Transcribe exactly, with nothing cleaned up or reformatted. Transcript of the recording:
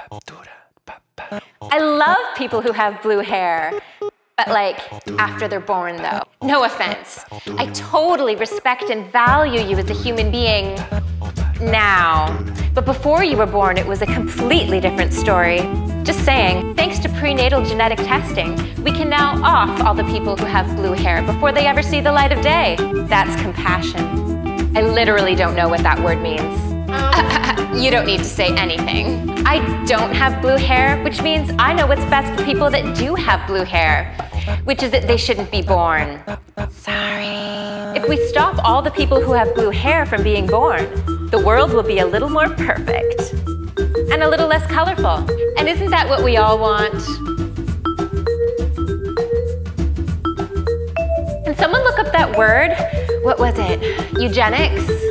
I love people who have blue hair. But like, after they're born though. No offense. I totally respect and value you as a human being now. But before you were born, it was a completely different story. Just saying, thanks to prenatal genetic testing, we can now off all the people who have blue hair before they ever see the light of day. That's compassion. I literally don't know what that word means. You don't need to say anything. I don't have blue hair, which means I know what's best for people that do have blue hair, which is that they shouldn't be born. Sorry. If we stop all the people who have blue hair from being born, the world will be a little more perfect and a little less colorful. And isn't that what we all want? Can someone look up that word? What was it? Eugenics?